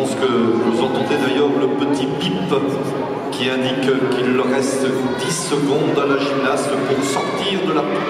pense que vous entendez d'ailleurs le petit bip qui indique qu'il reste 10 secondes à la gymnaste pour sortir de la